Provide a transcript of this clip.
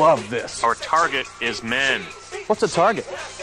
love this. Our target is men. What's a target?